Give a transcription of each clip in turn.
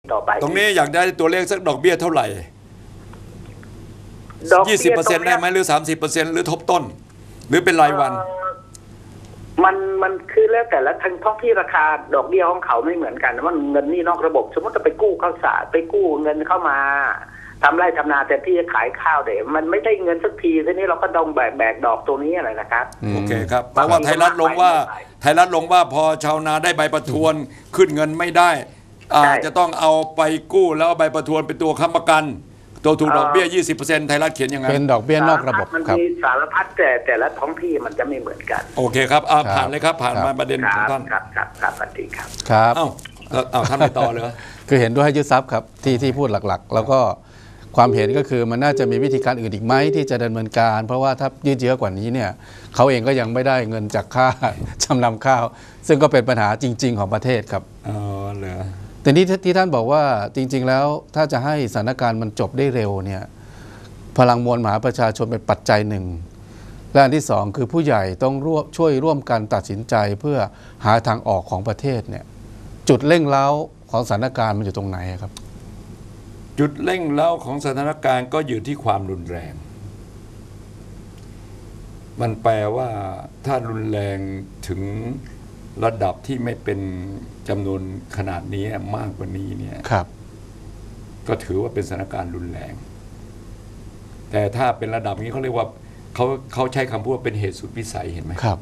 ต่อไปตรงนี้อยากได้ตัวเลขสักดอกเบี้ยเท่าไหร่20%ได้ไหมหรือ30%หรือทบต้นหรือเป็นรายวันมันคือแล้วแต่ละทางท้องที่ราคาดอกเบี้ยของเขาไม่เหมือนกันมันเงินนี่นอกระบบสมมติจะไปกู้ข้าวสารไปกู้เงินเข้ามาทำไร่ทำนาแต่ที่จะขายข้าวเดี๋ยวมันไม่ได้เงินสักทีทีนี้เราก็ต้องแบกดอกตัวนี้อะไรนะครับโอเคครับเพราะว่าไทยรัฐลงว่าพอชาวนาได้ใบประทวนขึ้นเงินไม่ได้จะต้องเอาไปกู้แล้วใบประทวนเป็นตัวค้ำประกันตัวถูกดอกเบี้ย 20% ไทยรัฐเขียนยังไงเป็นดอกเบี้ยนอกระบบมันมีสารพัดแต่ละท้องที่มันจะไม่เหมือนกันโอเคครับผ่านเลยครับผ่านมาประเด็นของท่านครับสวัสดีครับครับท่านไปต่อเลยคือเห็นด้วยให้ยึดทรัพย์ครับที่พูดหลักๆแล้วก็ความเห็นก็คือมันน่าจะมีวิธีการอื่นอีกไหมที่จะดำเนินการเพราะว่าถ้ายืดเยื้อกว่านี้เนี่ยเขาเองก็ยังไม่ได้เงินจากค่าจำนำข้าวซึ่งก็เป็นปัญหาจริงๆของประเทศครับเหรอแต่นี่ที่ท่านบอกว่าจริงๆแล้วถ้าจะให้สถานการณ์มันจบได้เร็วเนี่ยพลังมวลมหาประชาชนเป็นปัจจัยหนึ่งและอันที่สองคือผู้ใหญ่ต้องช่วยร่วมกันตัดสินใจเพื่อหาทางออกของประเทศเนี่ยจุดเร่งเร้าของสถานการณ์มันอยู่ตรงไหนครับจุดเร่งเร้าของสถานการณ์ก็อยู่ที่ความรุนแรงมันแปลว่าถ้ารุนแรงถึงระดับที่ไม่เป็นจำนวนขนาดนี้มากกว่านี้เนี่ยก็ถือว่าเป็นสถานการณ์รุนแรงแต่ถ้าเป็นระดับนี้เขาเรียกว่าเขาใช้คำพูดว่าเป็นเหตุสุดวิสัยเห็นไหมครับ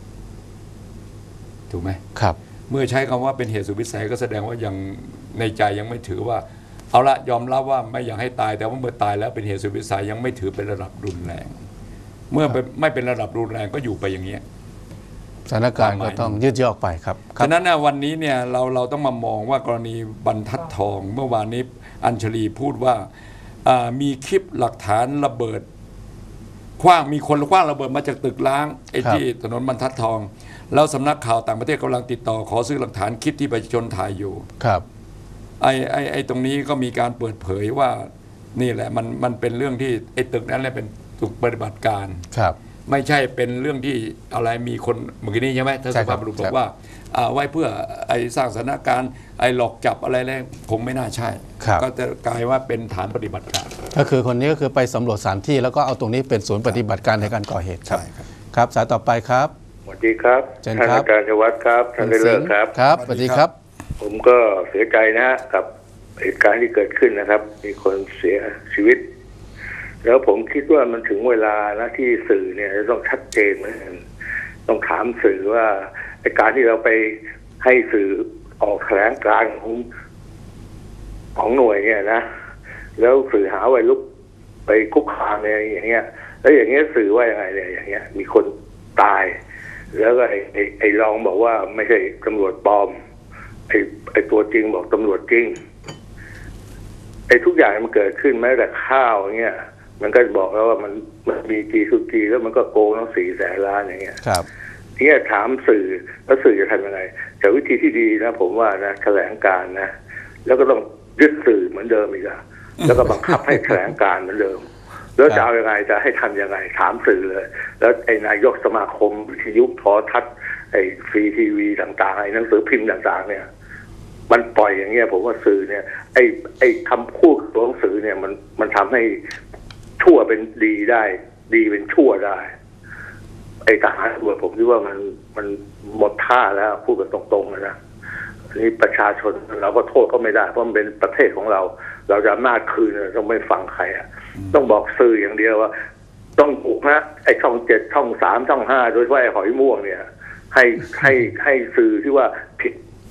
ถูกไหมครับเมื่อใช้คำว่าเป็นเหตุสุดวิสัยก็แสดงว่ายังในใจยังไม่ถือว่าเอาละยอมรับว่าไม่อยากให้ตายแต่ว่าเมื่อตายแล้วเป็นเหตุสุดวิสัยยังไม่ถือเป็นระดับรุนแรงเมื่อไม่เป็นระดับรุนแรงก็อยู่ไปอย่างนี้สถานการณ์ก็ต้องยืดเยื้อออกไปครับฉะนั้นวันนี้เนี่ยเราต้องมามองว่ากรณีบรรทัดทองเมื่อวานนี้อัญชลีพูดว่ามีคลิปหลักฐานระเบิดมีคนคว้างระเบิดมาจากตึกล้างไอ้ที่ถนนบรรทัดทองแล้วสำนักข่าวต่างประเทศกำลังติดต่อขอซื้อหลักฐานคลิปที่ประชาชนถ่ายอยู่ครับไอ้ตรงนี้ก็มีการเปิดเผยว่านี่แหละมันเป็นเรื่องที่ไอ้ตึกนั้นแหละเป็นตึกปฏิบัติการครับไม่ใช่เป็นเรื่องที่อะไรมีคนเมื่อกี้นี้ใช่ไหมท่านสุภาพบุรุษบอกว่าไว้เพื่อไอ้สร้างสถานการณ์ไอ้หลอกจับอะไรแล้วคงไม่น่าใช่ก็จะกลายว่าเป็นฐานปฏิบัติการก็คือคนนี้ก็คือไปสำรวจสถานที่แล้วก็เอาตรงนี้เป็นศูนย์ปฏิบัติการในการก่อเหตุครับครับสายต่อไปครับสวัสดีครับท่านอาจารย์ชวัฒน์ครับท่านได้เลิกครับครับสวัสดีครับผมก็เสียใจนะกับเหตุการณ์ที่เกิดขึ้นนะครับมีคนเสียชีวิตแล้วผมคิดว่ามันถึงเวลานะที่สื่อเนี่ยต้องชัดเจนเหมือนกันต้องถามสื่อว่าการที่เราไปให้สื่อออกแถลงการณ์ของหน่วยเนี่ยนะแล้วสื่อหาไว้ลุกไปคุกคามอะไรอย่างเงี้ยแล้วอย่างเงี้ยสื่อว่ายังไงเนี่ยอย่างเงี้ยมีคนตายแล้วก็ไอ้รองบอกว่าไม่ใช่ตำรวจปลอมไอ้ตัวจริงบอกตำรวจจริงไอ้ทุกอย่างมันเกิดขึ้นแม้แต่ข้าวเงี้ยมันก็บอกแล้วว่ามันมีจีสุจีแล้วมันก็โกงทั้ง400,000 ล้านอย่างเงี้ยครับเนี่ยถามสื่อแล้วสื่อจะทำยังไงแต่วิธีที่ดีนะผมว่านะแถลงการนะแล้วก็ต้องยึดสื่อเหมือนเดิมอีกอะแล้วก็บังคับให้แถลงการเหมือนเดิมแล้วจะเอายังไงจะให้ทำยังไงถามสื่อเลยแล้วไอ้นายกสมาคมวิทยุโทรทัศน์ไอ้ฟรีทีวีต่างๆไอ้หนังสือพิมพ์ต่างๆเนี่ยมันปล่อยอย่างเงี้ยผมว่าสื่อเนี่ยไอ้คำพูดของสื่อเนี่ยมันทำให้ชั่วเป็นดีได้ดีเป็นชั่วได้ไอ้ทหารตำรวจผมคิดว่ามันหมดท่าแล้วพูดกันตรงๆนะนี่ประชาชนเราก็โทษเขาไม่ได้เพราะมันเป็นประเทศของเราจะอำนาจคืนต้องไม่ฟังใครต้องบอกสื่ออย่างเดียวว่าต้องถูกนะไอ้ช่อง7ช่อง3ช่อง5โดยเฉพาะไอ้หอยม่วงเนี่ยให้สื่อที่ว่าผิด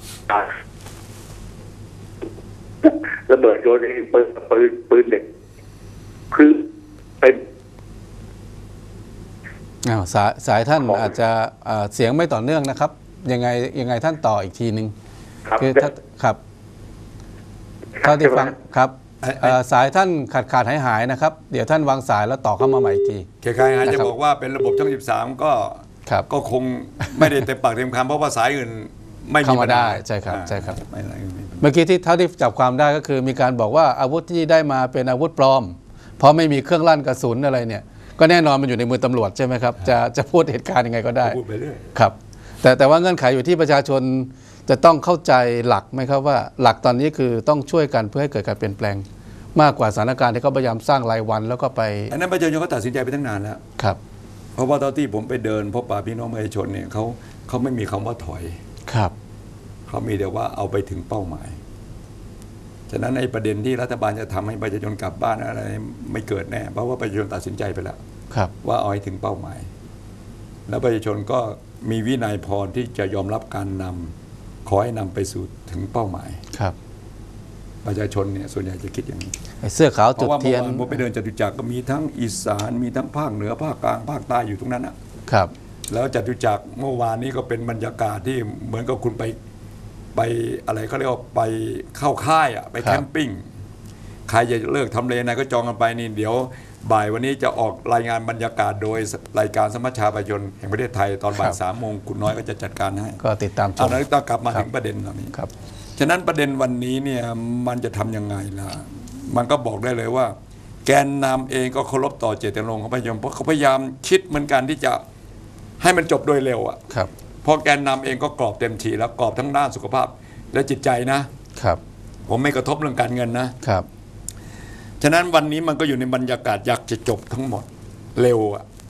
ระเบิดโยนเองปืนเด็กคือเป็นสายท่านอาจจะเสียงไม่ต่อเนื่องนะครับยังไงท่านต่ออีกทีนึงคือครับเท่าที่ฟังครับสายท่านขาดหายนะครับเดี๋ยวท่านวางสายแล้วต่อเข้ามาใหม่อีกทีใครๆจะบอกว่าเป็นระบบช่อง13ก็คงไม่ได้เต็มปากเต็มคำเพราะว่าสายอื่นไม่เข้ามาได้ใช่ครับเมื่อกี้ที่เท่าที่จับความได้ก็คือมีการบอกว่าอาวุธที่ได้มาเป็นอาวุธปลอมเพราะไม่มีเครื่องลั่นกระสุนอะไรเนี่ยก็แน่นอนมันอยู่ในมือตำรวจใช่ไหมครับจะพูดเหตุการณ์ยังไงก็ได้พูดไปเรื่อยครับแต่ว่าเงื่อนไขอยู่ที่ประชาชนจะต้องเข้าใจหลักไหมครับว่าหลักตอนนี้คือต้องช่วยกันเพื่อให้เกิดการเปลี่ยนแปลงมากกว่าสถานการณ์ที่เขาพยายามสร้างรายวันแล้วก็ไปอันนั้นประชาชนเขาตัดสินใจไปตั้งนานแล้วครับเพราะว่าตอนที่ผมไปเดินพบปะพี่น้องประชาชนเนี่ยเขาไม่มีคำว่าถอยครับเขามีแต่ว่าเอาไปถึงเป้าหมายฉะนั้นไอ้ประเด็นที่รัฐบาลจะทำให้ประชาชนกลับบ้านอะไรไม่เกิดแน่เพราะว่าประชาชนตัดสินใจไปแล้วว่าเอาให้ถึงเป้าหมายแล้วประชาชนก็มีวินัยพอที่จะยอมรับการนำขอให้นำไปสู่ถึงเป้าหมายครับประชาชนเนี่ยส่วนใหญ่จะคิดอย่างนี้เสื้อขาวจุดเทียนผมไปเดินจตุจักรก็มีทั้งอีสานมีทั้งภาคเหนือภาคกลางภาคใต้อยู่ตรงนั้นครับแล้วจตุจักรเมื่อวานนี้ก็เป็นบรรยากาศที่เหมือนกับคุณไปอะไรเขาเรียกว่าไปเข้าค่ายไปแคมปิ้งใครจะเลิกทำเลไหนก็จองกันไปนี่เดี๋ยวบ่ายวันนี้จะออกรายงานบรรยากาศโดยรายการสมัชชาประชาชนแห่งประเทศไทยตอนบ่าย3 โมงคุณน้อยก็จะจัดการให้ก็ติดตามชมแล้วต้องกลับมาถึงประเด็นเหล่านี้ครับฉะนั้นประเด็นวันนี้เนี่ยมันจะทำยังไงล่ะมันก็บอกได้เลยว่าแกนนำเองก็เคารพต่อเจตจำนงของประชาชนเพราะเขาพยายามคิดเหมือนกันที่จะให้มันจบโดยเร็วครับเพราะแกนนำเองก็กรอบเต็มทีแล้วกรอบทั้งด้านสุขภาพและจิตใจนะครับผมไม่กระทบเรื่องการเงินนะครับฉะนั้นวันนี้มันก็อยู่ในบรรยากาศอยากจะจบทั้งหมดเร็ว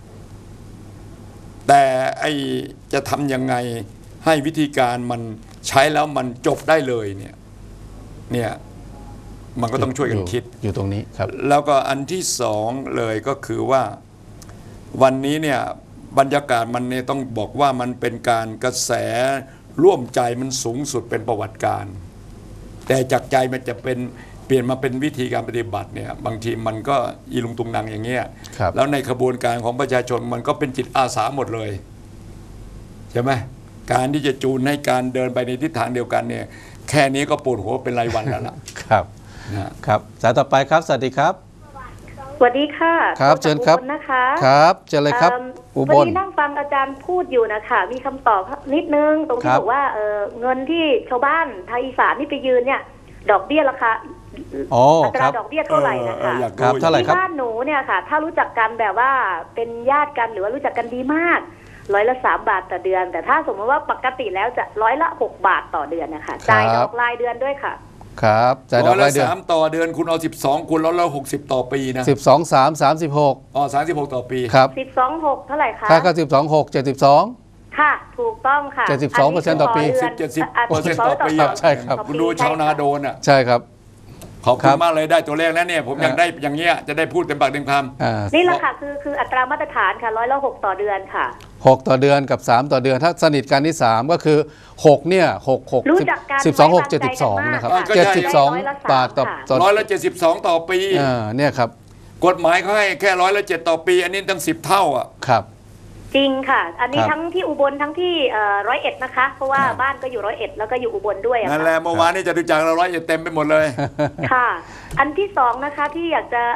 แต่ไอจะทำยังไงให้วิธีการมันใช้แล้วมันจบได้เลยเนี่ยมันก็ต้องช่วยกันคิดอยู่ตรงนี้ครับแล้วก็อันที่สองเลยก็คือว่าวันนี้เนี่ยบรรยากาศมันเนี่ยต้องบอกว่ามันเป็นการกระแสร่วมใจมันสูงสุดเป็นประวัติการแต่จากใจมันจะเป็นเปลี่ยนมาเป็นวิธีการปฏิบัติเนี่ยบางทีมันก็อีลุงตุงนางอย่างเงี้ยแล้วในขบวนการของประชาชนมันก็เป็นจิตอาสาหมดเลยใช่ไหมการที่จะจูนให้การเดินไปในทิศทางเดียวกันเนี่ยแค่นี้ก็ปวดหัวเป็นรายวันแล้วล่ะครับสายต่อไปครับสวัสดีครับสวัสดีค่ะครับเชิญครับนะคะครับเชิญเลยครับอุบลนั่งฟังอาจารย์พูดอยู่นะคะมีคำตอบนิดนึงตรงที่บอกว่าเงินที่ชาวบ้านไทยอีสานนี่ไปยืนเนี่ยดอกเบี้ยราคาอัตราดอกเบี้ยเท่าไหร่นะคะเท่าไหร่ครับที่บ้านหนูเนี่ยค่ะถ้ารู้จักกันแบบว่าเป็นญาติกันหรือว่ารู้จักกันดีมาก3 บาทต่อเดือนแต่ถ้าสมมติว่าปกติแล้วจะ6 บาทต่อเดือนนะคะจ่ายดอกรายเดือนด้วยค่ะครับจ่ายดอกรายเดือน 3ต่อเดือนคุณเอา12คูณ160ต่อปีนะ 12 3 36 36ต่อปีครับ 12 6เท่าไหร่คะถ้าก็12 6 72 ค่ะถูกต้องค่ะ 72%ต่อปี 70%ต่อปีใช่ครับคุณดูชาวนาโดนใช่ครับขอบคุณมากเลยได้ตัวเลขแล้วเนี่ยผมอยากได้อย่างเงี้ยจะได้พูดเต็มปากเต็มคำนี่แหละค่ะคืออัตรามาตรฐานค่ะ6ต่อเดือนค่ะ 6ต่อเดือนกับ3ต่อเดือนถ้าสนิทกันที่3ก็คือ6เนี่ย6 รู้จักกัน 12 6 72นะครับ72 บาทต่อ 172ต่อปีเนี่ยครับกฎหมายเขาให้แค่107ต่อปีอันนี้ตั้ง10 เท่าครับจริงค่ะอันนี้ทั้งที่อุบลทั้งที่101นะคะเพราะว่าบ้านก็อยู่101แล้วก็อยู่อุบลด้วยนั่นแหละเมื่อวานนี้จะดูจาก101เต็มไปหมดเลยค่ะอันที่2นะคะที่อยากจะ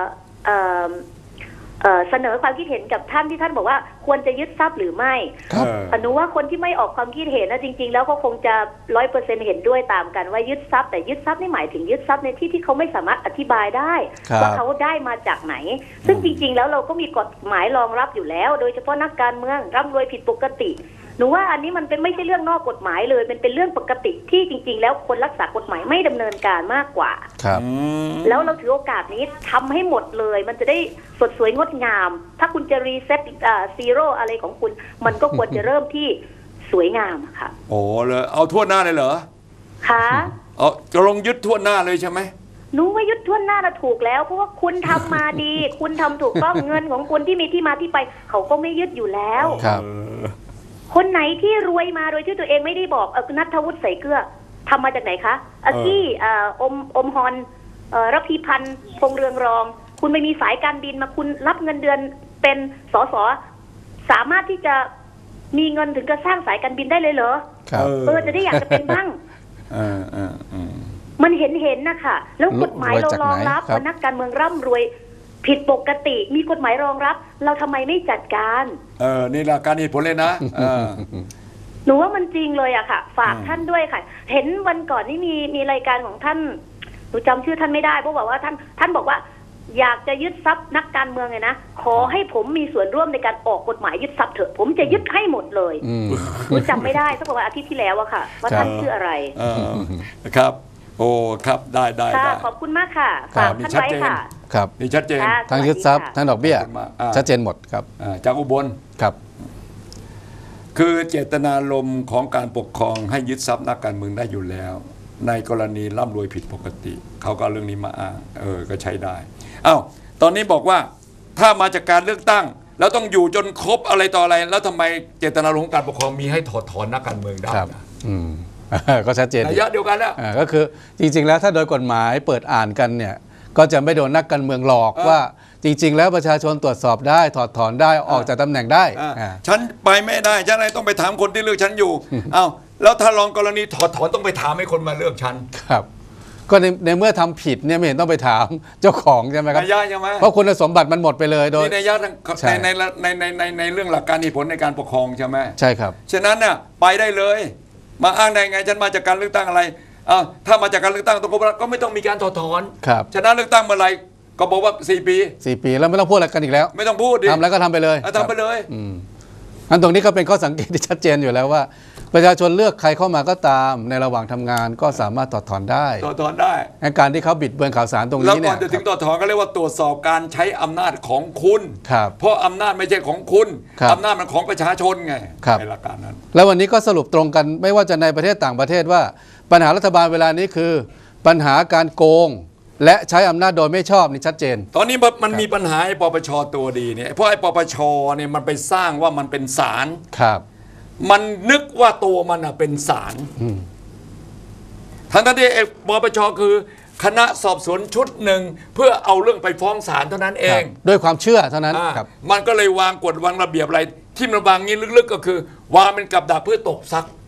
เสนอความคิดเห็นกับท่านที่ท่านบอกว่าควรจะยึดทรัพย์หรือไม่หนูว่าคนที่ไม่ออกความคิดเห็นนะจริงๆแล้วก็คงจะ100%เห็นด้วยตามกันว่ายึดทรัพย์แต่ยึดทรัพย์นี่หมายถึงยึดทรัพย์ในที่เขาไม่สามารถอธิบายได้ว่าเขาได้มาจากไหนซึ่งจริงๆแล้วเราก็มีกฎหมายรองรับอยู่แล้วโดยเฉพาะนักการเมืองร่ำรวยผิดปกติหนูว่าอันนี้มันไม่ใช่เรื่องนอกกฎหมายเลยมันเป็นเรื่องปกติที่จริงๆแล้วคนรักษากฎหมายไม่ดำเนินการมากกว่าแล้วเราถือโอกาสนี้ทำให้หมดเลยมันจะได้สดสวยงดงามถ้าคุณจะรีเซ็ตซีโร่อะไรของคุณมันก็ควรจะเริ่มที่สวยงามค่ะโอ้เลยเอาทั่วหน้าเลยเหรอค่ะจะลงยึดทั่วหน้าเลยใช่ไหมหนูว่ายึดทั่วหน้าน่ะถูกแล้วเพราะว่าคุณทำมาดีคุณทำถูกต้องเงินของคุณที่มีที่มาที่ไปเขาก็ไม่ยึดอยู่แล้วคนไหนที่รวยมาโดยที่ตัวเองไม่ได้บอกณัฐวุฒิใส่เกลือทำมาจากไหนคะกี้อมฮอนระพีพันธ์พงษ์เรืองรองคุณไม่มีสายการบินมาคุณรับเงินเดือนเป็นสสสามารถที่จะมีเงินถึงจะสร้างสายการบินได้เลยเหรอจะได้อยากจะเป็นบ้างมันเห็นนะคะแล้วกฎหมายเรารองรับว่านักการเมืองร่ำรวยผิดปกติมีกฎหมายรองรับเราทำไมไม่จัดการนี่หลักการเหตุผลเลยนะหนูว่ามันจริงเลยอะค่ะฝากท่านด้วยค่ะเห็นวันก่อนนี่มีรายการของท่านหนูจำชื่อท่านไม่ได้เพราะบอกว่าท่านบอกว่าอยากจะยึดทรัพย์นักการเมืองไงนะขอให้ผมมีส่วนร่วมในการออกกฎหมายยึดทรัพย์เถอะผมจะยึดให้หมดเลยหนูจำไม่ได้สักประมาณอาทิตย์ที่แล้วอะค่ะว่าท่านชื่ออะไรครับโอ้ครับได้ค่ะขอบคุณมากค่ะฝากท่านไว้ค่ะครับนี่ชัดเจนทั้งยึดทรัพย์ทั้งดอกเบี้ยชัดเจนหมดครับจากอุบลครับคือเจตนารมณ์ของการปกครองให้ยึดทรัพย์นักการเมืองได้อยู่แล้วในกรณีร่ำรวยผิดปกติเขาก็เอาเรื่องนี้มาอ้างก็ใช้ได้อ้าวตอนนี้บอกว่าถ้ามาจากการเลือกตั้งแล้วต้องอยู่จนครบอะไรต่ออะไรแล้วทำไมเจตนารมณ์ของการปกครองมีให้ถอดถอนนักการเมืองได้ก็ชัดเจนระยะเดียวกันแล้วก็คือจริงๆแล้วถ้าโดยกฎหมายเปิดอ่านกันเนี่ยก็จะไม่โดนนักการเมืองหลอกว่าจริงๆแล้วประชาชนตรวจสอบได้ถอดถอนได้ออกจากตำแหน่งได้ฉันไปไม่ได้ฉันอะไรต้องไปถามคนที่เลือกฉันอยู่อ้าวแล้วถ้าลองกรณีถอดถอนต้องไปถามให้คนมาเลือกฉันครับก็ในเมื่อทำผิดเนี่ยไม่เห็นต้องไปถามเจ้าของใช่ไหมครับเพราะคุณสมบัติมันหมดไปเลยโดยในยะในเรื่องหลักการเหตุผลในการปกครองใช่ไหมใช่ครับฉะนั้นเนี่ยไปได้เลยมาอ้างได้ไงฉันมาจากการเลือกตั้งอะไรถ้ามาจากการเลือกตั้งก็ไม่ต้องมีการถอดถอนชนะเลือกตั้งเมื่อไรก็บอกว่า4 ปีแล้วไม่ต้องพูดอะไรกันอีกแล้วไม่ต้องพูดดิทำแล้วก็ทำไปเลยทำไปเลยอันตรงนี้ก็เป็นข้อสังเกตที่ชัดเจนอยู่แล้วว่าประชาชนเลือกใครเข้ามาก็ตามในระหว่างทำงานก็สามารถถอดถอนได้การที่เขาบิดเบือนข่าวสารตรงนี้เนี่ยแล้วก่อนจะถึงถอดถอนก็เรียกว่าตรวจสอบการใช้อำนาจของคุณเพราะอำนาจไม่ใช่ของคุณอำนาจมันของประชาชนไงในหลักการนั้นแล้ววันนี้ก็สรุปตรงกันไม่ว่าจะในประเทศต่างประเทศว่าปัญหารัฐบาลเวลานี้คือปัญหาการโกงและใช้อำนาจโดยไม่ชอบนี่ชัดเจนตอนนี้มันมีปัญหาไอ้ปปชตัวดีเนี่ยเพราะไอ้ปปชเนี่ยมันไปสร้างว่ามันเป็นศาลมันนึกว่าตัวมันเป็นศาลทั้งที่ไอ้ปปชคือคณะสอบสวนชุดหนึ่งเพื่อเอาเรื่องไปฟ้องศาลเท่านั้นเองด้วยความเชื่อเท่านั้นมันก็เลยวางกฎวางระเบียบอะไรที่มันวางงี้ลึกๆก็คือวางเป็นกับดักเพื่อตกทรัพย์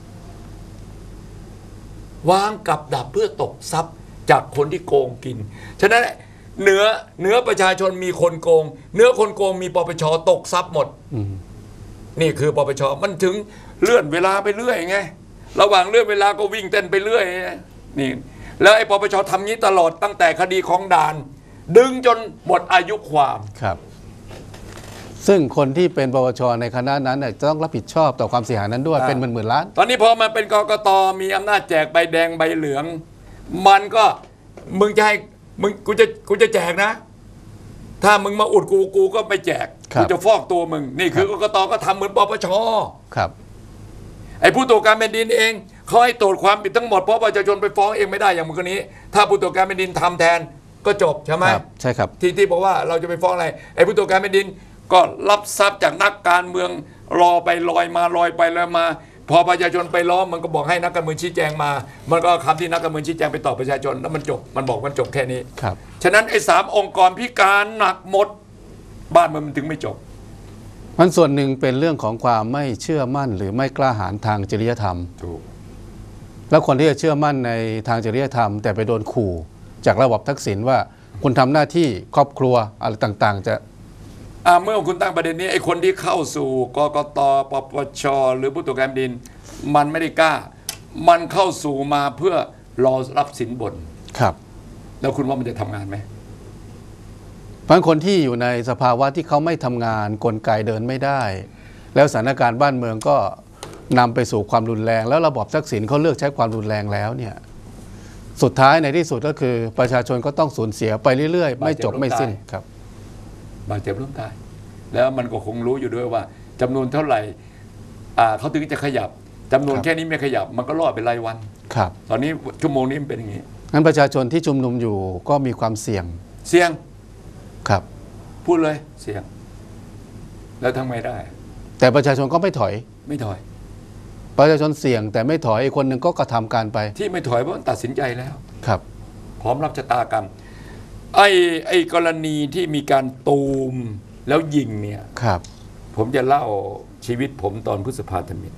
วางกับดักเพื่อตกทรัพย์จากคนที่โกงกินฉะนั้นเหนือประชาชนมีคนโกงเหนือคนโกงมีปปชตกทรัพย์หมดนี่คือปปชมันถึงเลื่อนเวลาไปเรื่อยไงระหว่างเลื่อนเวลาก็วิ่งเต้นไปเรื่อยนี่แล้วไอ้ปปชทำงี้ตลอดตั้งแต่คดีของด่านดึงจนหมดอายุความครับซึ่งคนที่เป็นปปชในคณะนั้นจะต้องรับผิดชอบต่อความเสียหายนั้นด้วยเป็นหมื่นล้านตอนนี้พอมันเป็นกกต.มีอำนาจแจกใบแดงใบเหลืองมันก็มึงจะให้มึงกูจะแจกนะถ้ามึงมาอุดกูก็ไปแจกกูจะฟอกตัวมึงนี่คือกกต.ก็ทำเหมือนปปช. ครับไอ้ผู้ตรวจการแผ่นดินเองเขาให้ตรวจความผิดทั้งหมดเพราะประชาชนไปฟ้องเองไม่ได้อย่างเมื่อกี้นี้ถ้าผู้ตรวจการแผ่นดินทำแทนก็จบใช่ไหมใช่ครับที่บอกว่าเราจะไปฟ้องอะไรไอ้ผู้ตรวจการแผ่นดินก็รับทรัพย์จากนักการเมืองรอไปลอยไปแล้วมาพอประชาชนไปล้อมมันก็บอกให้นักการเมืองชี้แจงมามันก็คำที่นักการเมืองชี้แจงไปต่อประชาชนแล้วมันจบมันบอกมันจบแค่นี้ครับฉะนั้นไอ้3 องค์กรพิการหนักหมดบ้านมันถึงไม่จบมันส่วนหนึ่งเป็นเรื่องของความไม่เชื่อมั่นหรือไม่กล้าหาญทางจริยธรรมถูกแล้วคนที่จะเชื่อมั่นในทางจริยธรรมแต่ไปโดนขู่จากระบบทักษิณว่าคุณทำหน้าที่ครอบครัวอะไรต่างๆจะเมื่อคุณตั้งประเด็นนี้ไอ้คนที่เข้าสู่กกต.ปปช.หรือผู้ตรวจการแผ่นดินมันไม่ได้กล้ามันเข้าสู่มาเพื่อรอรับสินบนครับแล้วคุณว่ามันจะทำงานไหมบางคนที่อยู่ในสภาวะที่เขาไม่ทำงานกลไกเดินไม่ได้แล้วสถานการณ์บ้านเมืองก็นำไปสู่ความรุนแรงแล้วระบบทักษิณเขาเลือกใช้ความรุนแรงแล้วเนี่ยสุดท้ายในที่สุดก็คือประชาชนก็ต้องสูญเสียไปเรื่อยๆไม่จบไม่สิ้นครับบาดเจ็บล้มตายแล้วมันก็คงรู้อยู่ด้วยว่าจำนวนเท่าไหร่เขาถึงจะขยับจำนวนแค่นี้ไม่ขยับมันก็รอดเป็นรายวันครับตอนนี้ชั่วโมงนี้มันเป็นอย่างนี้งั้นประชาชนที่ชุมนุมอยู่ก็มีความเสี่ยงครับพูดเลยเสี่ยงแล้วทำไงได้แต่ประชาชนก็ไม่ถอยประชาชนเสี่ยงแต่ไม่ถอยอีกคนหนึ่งก็กระทำการไปที่ไม่ถอยเพราะตัดสินใจแล้วครับพร้อมรับชะตากรรมไอ้กรณีที่มีการตูมแล้วยิงเนี่ยครับผมจะเล่าชีวิตผมตอนพฤษภาธมิ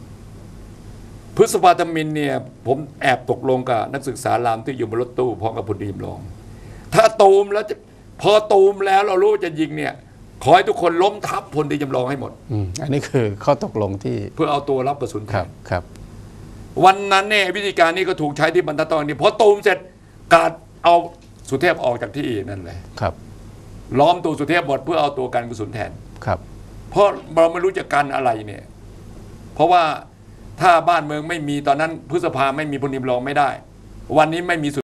ญเนี่ยผมแอบตกลงกับนักศึกษารามที่อยู่บนรถตู้พร้อมกับพลดีมรองถ้าตูมแล้วพอตูมแล้วเรารู้ว่าจะยิงเนี่ยขอให้ทุกคนล้มทับพลดีจำลองให้หมดอันนี้คือข้อตกลงที่เพื่อเอาตัวรับกระสุนครับวันนั้นเนี่ยวิธีการนี้ก็ถูกใช้ที่บรรทัดทองนี่พอตูมเสร็จการเอาสุเทพออกจากที่นั่นเลยครับล้อมตัวสุเทพหมดเพื่อเอาตัวกันกระสุนแทนครับเพราะเราไม่รู้จะกันอะไรเนี่ยเพราะว่าถ้าบ้านเมืองไม่มีตอนนั้นพฤษภาไม่มีพลเอกรองไม่ได้ วันนี้ไม่มี